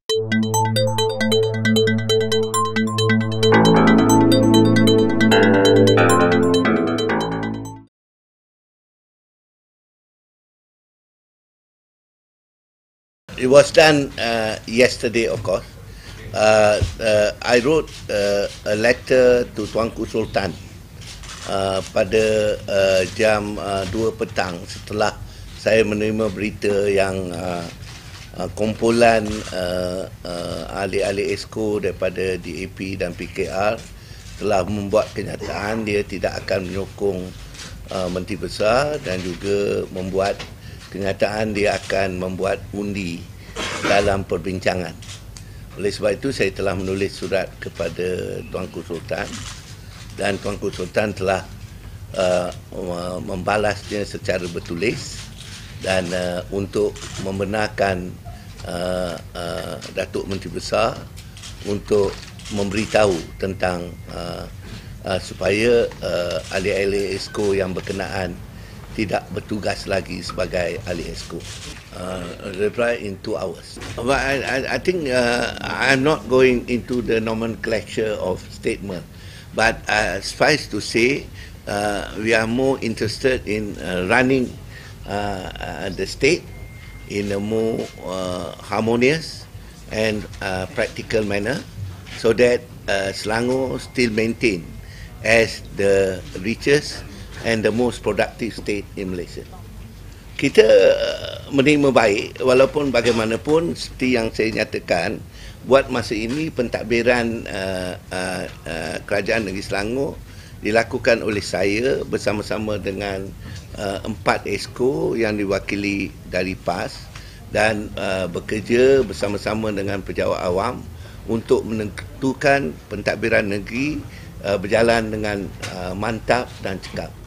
It was done yesterday, of course. I wrote a letter to Tuanku Sultan pada jam 2 petang setelah saya menerima berita yang kumpulan ahli-ahli exco daripada DAP dan PKR telah membuat kenyataan dia tidak akan menyokong Menteri Besar dan juga membuat kenyataan dia akan membuat undi dalam perbincangan. Oleh sebab itu saya telah menulis surat kepada Tuanku Sultan dan Tuanku Sultan telah membalasnya secara bertulis dan untuk membenarkan Datuk Menteri Besar untuk memberitahu tentang supaya ahli-ahli exco yang berkenaan tidak bertugas lagi sebagai ahli exco. Reply in 2 hours. But I think I'm not going into the nomenclature of statement, but suffice to say we are more interested in running the state in a more harmonious and practical manner, so that Selangor still maintain as the richest and the most productive state in Malaysia. Kita menerima baik walaupun bagaimanapun seperti yang saya nyatakan, buat masa ini pentadbiran Kerajaan Negeri Selangor dilakukan oleh saya bersama-sama dengan 4 exco yang diwakili dari PAS dan bekerja bersama-sama dengan pejabat awam untuk menentukan pentadbiran negeri berjalan dengan mantap dan cekap.